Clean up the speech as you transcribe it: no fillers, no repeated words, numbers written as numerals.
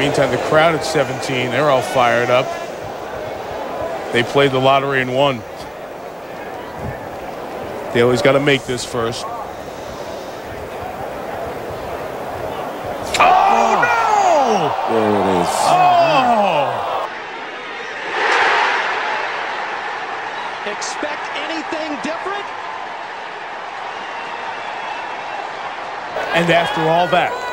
Meantime, the crowd at 17, they're all fired up. They played the lottery and won. Daly's got to make this first. Oh, no! There it is. Oh! Expect anything different? And after all that,